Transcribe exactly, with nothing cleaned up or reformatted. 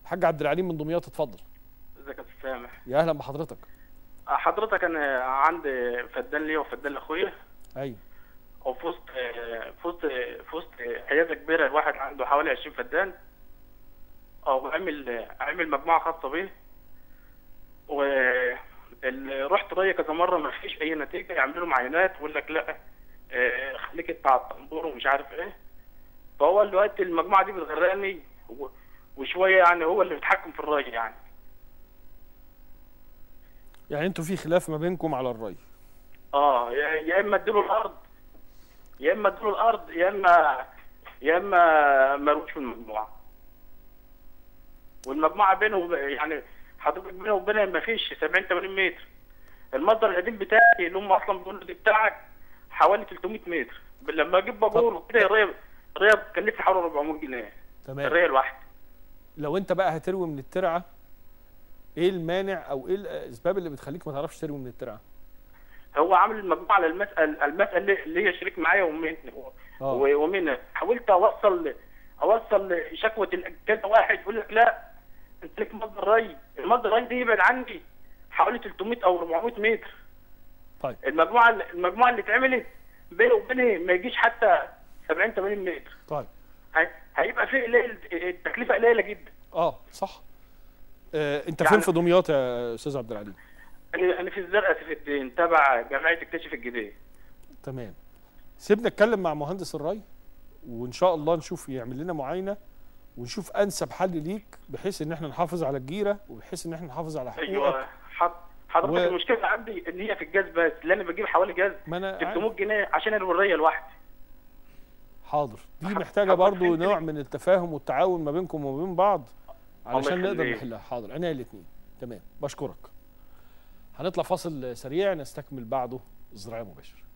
الحاج عبد العليم من دمياط، اتفضل. ازيك يا استاذ سامح؟ يا اهلا بحضرتك. حضرتك انا عندي فدان ليا وفدان لاخويا. ايوه. وفي وسط في وسط في وسط عياده كبيره، الواحد عنده حوالي عشرين فدان. اه وعمل عمل مجموعه خاصه بيه. و رحت ري كذا مره ما فيش اي نتيجه، يعملوا معاينات ويقول لك لا اه خليك انت على الطنبور ومش عارف ايه. فهو دلوقتي المجموعه دي بتغرقني وشويه، يعني هو اللي بيتحكم في الري يعني. يعني انتوا في خلاف ما بينكم على الري؟ اه يا اما اديله الارض يا اما اديله الارض يا اما يا اما مالوش في المجموعه. والمجموعه بينه يعني حضرتك بينه وبينها ما فيش سبعين ثمانين متر. المصدر القديم بتاعي اللي هم اصلا بيقولوا دي بتاعك حوالي ثلاثمائة متر، لما اجيب باجور وكده الريه الريه بتكلفني حوالي أربعمائة جنيه. تمام. الريه الواحده. لو انت بقى هتروي من الترعه، ايه المانع او ايه الاسباب اللي بتخليك ما تعرفش تروي من الترعه؟ هو عامل المجموعه على المسألة المسألة اللي هي شريك معايا ومني ومنها. حاولت اوصل اوصل شكوى كذا واحد يقول لك لا انت لك مصدر ري، المصدر الري دي يبعد عني حوالي ثلاثمائة او أربعمائة متر. طيب المجموعه المجموعه اللي اتعملت بينه وبينها ما يجيش حتى سبعين ثمانين متر. طيب هي... هيبقى في قليل، التكلفه قليله جدا. اه صح. آه انت يعني فين في دمياط يا استاذ عبد العليم؟ انا انا في الزرقاء سيف الدين تبع جمعيه اكتشف الجديد. تمام. سيبنا نتكلم مع مهندس الري وان شاء الله نشوف يعمل لنا معاينه ونشوف انسب حل ليك بحيث ان احنا نحافظ على الجيره وبحيث ان احنا نحافظ على حقوقك. ايوه حضرتك و... المشكله عندي ان هي في الجاز بس، اللي انا بجيب حوالي جاز ثلاثمائة جنيه عشان الوريه لوحدي. حاضر. دي محتاجه برضو نوع من التفاهم والتعاون ما بينكم وما بين بعض علشان نقدر نحلها. حاضر عينيا الاثنين. تمام بشكرك. هنطلع فاصل سريع نستكمل بعده الزراعه مباشر.